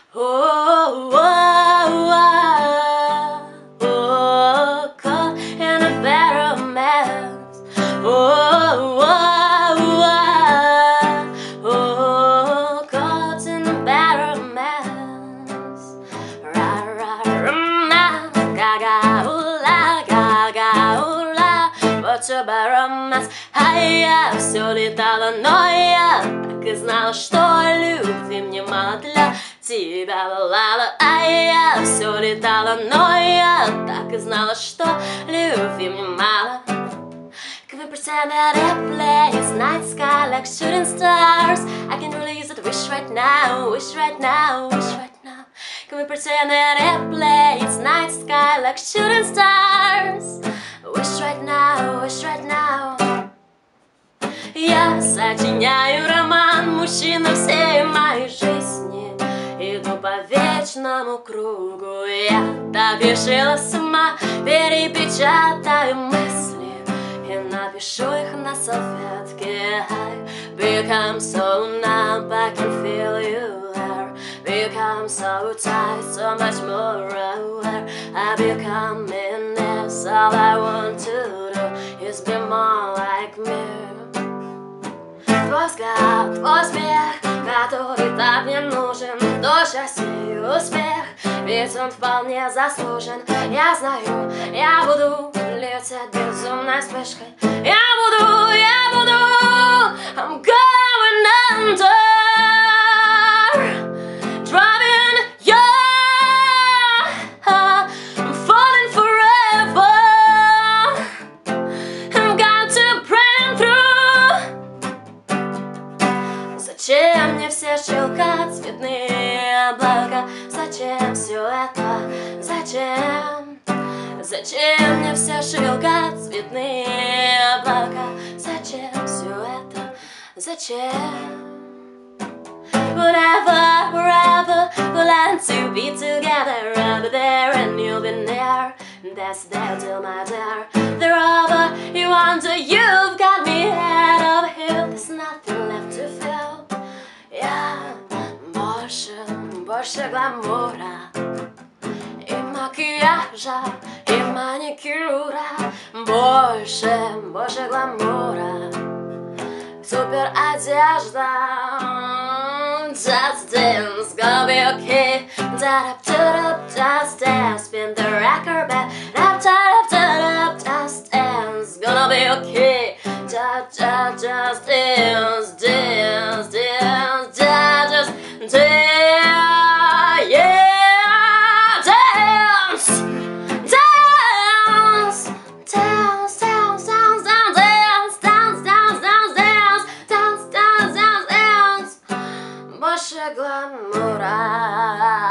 Oh, oh, oh, oh, caught in a bed of mess. Oh, oh, oh, oh, caught in a bed of mess. Ra ra ra, gaga ула, gaga ула, вот что баромас. Я все летала, но я так и знала, что любви мне мало для тебя волала. А я все летала, но я так и знала, что любви мне мало. Can we pretend that airplanes, night sky like shooting stars? I can really use a wish right now, wish right now, wish right now. Can we pretend that airplanes, night sky like shooting stars? Wish right now, wish right now. Я сочиняю роман, мужчина всей моей жизни. Иду по вечному кругу, я так решила сама. Перепечатаю мысли и напишу их на салфетке. I become so numb, I can feel you there. Become so tight, so much more aware. I become in this, all I want to do is be more like me. Твой взгляд, твой смех, который так мне нужен, до счастья и успех, ведь он вполне заслужен. Я знаю, я буду лететь безумной вспышкой. Я буду, I'm going under, driving you, I'm falling forever, I'm got to break through. Зачем мне все шелка, цветные облака? Зачем все это? Зачем? Зачем мне все шелка, цветные облака? Зачем все это? Зачем? Whatever, wherever, we'll learn to be together. I'll be there and you'll be near. That's there till my dear. They're over, you wonder, you've got me head over heels. There's nothing left to feel. Я больше гламура и макияжа, и маникюра. Больше гламура, супер одежда. Just dance, gonna be okay. Just dance, spin the record back. Just dance, gonna be okay. Just dance, dance, dance, dance, yeah, dance, dance, dance, dance, dance, dance, dance, dance, dance, dance, dance, dance, dance, dance. Больше гламура.